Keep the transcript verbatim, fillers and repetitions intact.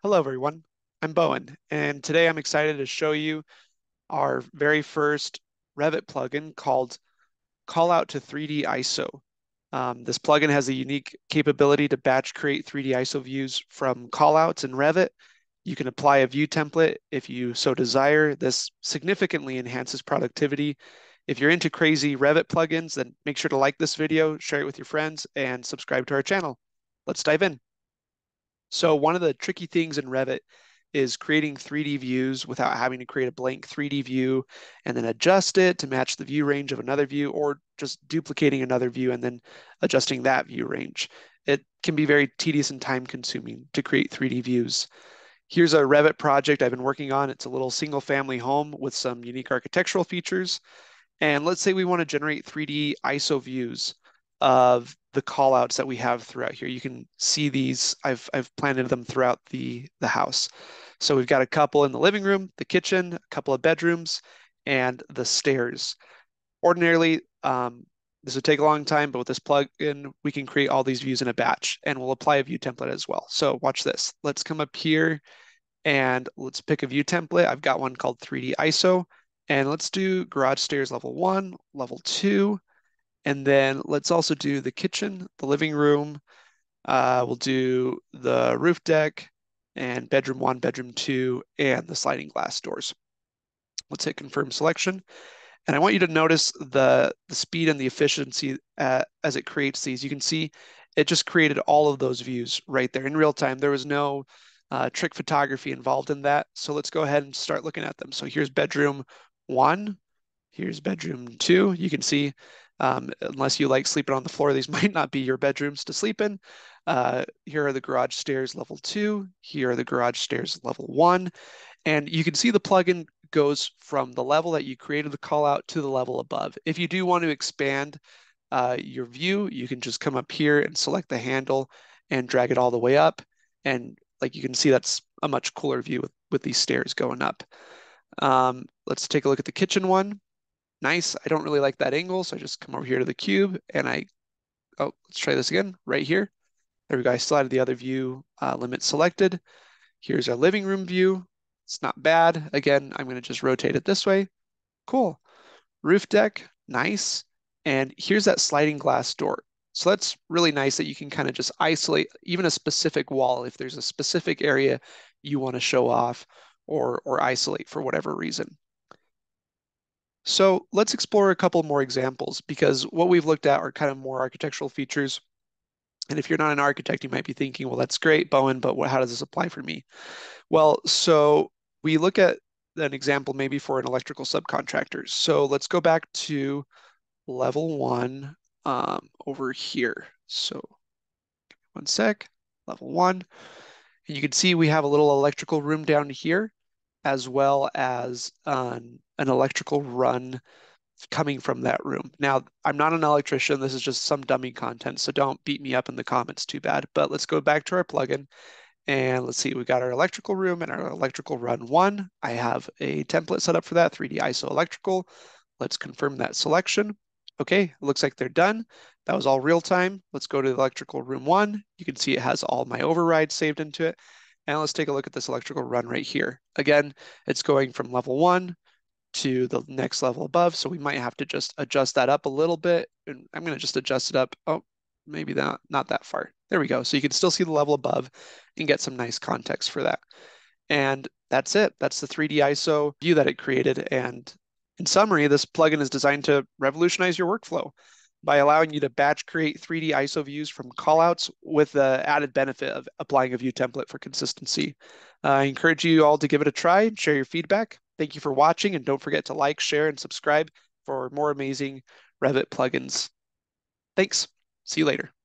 Hello, everyone. I'm Bowen, and today I'm excited to show you our very first Revit plugin called Callout to three D I S O. Um, this plugin has a unique capability to batch create three D I S O views from callouts in Revit. You can apply a view template if you so desire. This significantly enhances productivity. If you're into crazy Revit plugins, then make sure to like this video, share it with your friends, and subscribe to our channel. Let's dive in. So one of the tricky things in Revit is creating three D views without having to create a blank three D view and then adjust it to match the view range of another view, or just duplicating another view and then adjusting that view range. It can be very tedious and time consuming to create three D views. Here's a Revit project I've been working on. It's a little single family home with some unique architectural features. And let's say we want to generate three D I S O views of the callouts that we have throughout here. You can see these. I've I've planted them throughout the the house. So we've got a couple in the living room, the kitchen, a couple of bedrooms, and the stairs. Ordinarily, um, this would take a long time, but with this plugin, we can create all these views in a batch, and we'll apply a view template as well. So watch this. Let's come up here and let's pick a view template. I've got one called three D I S O. And let's do garage stairs level one, level two, and then let's also do the kitchen, the living room. Uh, we'll do the roof deck and bedroom one, bedroom two, and the sliding glass doors. Let's hit confirm selection. And I want you to notice the, the speed and the efficiency uh, as it creates these. You can see it just created all of those views right there in real time. There was no uh, trick photography involved in that. So let's go ahead and start looking at them. So here's bedroom one. Here's bedroom two. You can see, um, unless you like sleeping on the floor, these might not be your bedrooms to sleep in. Uh, here are the garage stairs level two. Here are the garage stairs level one. And you can see the plugin goes from the level that you created the call out to the level above. If you do want to expand uh, your view, you can just come up here and select the handle and drag it all the way up. And like you can see, that's a much cooler view with, with these stairs going up. Um, let's take a look at the kitchen one. Nice. I don't really like that angle, so I just come over here to the cube and I, oh, let's try this again, right here. There we go. I still had the other view uh, limit selected. Here's our living room view. It's not bad. Again, I'm going to just rotate it this way. Cool. Roof deck, nice. And here's that sliding glass door. So that's really nice that you can kind of just isolate even a specific wall if there's a specific area you want to show off or, or isolate for whatever reason. So let's explore a couple more examples, because what we've looked at are kind of more architectural features. And if you're not an architect, you might be thinking, well, that's great, Bowen, but what, how does this apply for me? Well, so we look at an example maybe for an electrical subcontractor. So let's go back to level one um, over here. So one sec, level one. And you can see we have a little electrical room down here, as well as an, an electrical run coming from that room. Now, I'm not an electrician. This is just some dummy content, so don't beat me up in the comments too bad. But let's go back to our plugin. And let's see, we got our electrical room and our electrical run one. I have a template set up for that, three D I S O electrical. Let's confirm that selection. Okay, it looks like they're done. That was all real time. Let's go to the electrical room one. You can see it has all my overrides saved into it. And let's take a look at this electrical run right here. Again, it's going from level one to the next level above. So we might have to just adjust that up a little bit. And I'm going to just adjust it up. Oh, maybe not, not that far. There we go. So you can still see the level above and get some nice context for that. And that's it. That's the three D I S O view that it created. And in summary, this plugin is designed to revolutionize your workflow by allowing you to batch create three D I S O views from callouts with the added benefit of applying a view template for consistency. Uh, I encourage you all to give it a try and share your feedback. Thank you for watching, and don't forget to like, share, and subscribe for more amazing Revit plugins. Thanks. See you later.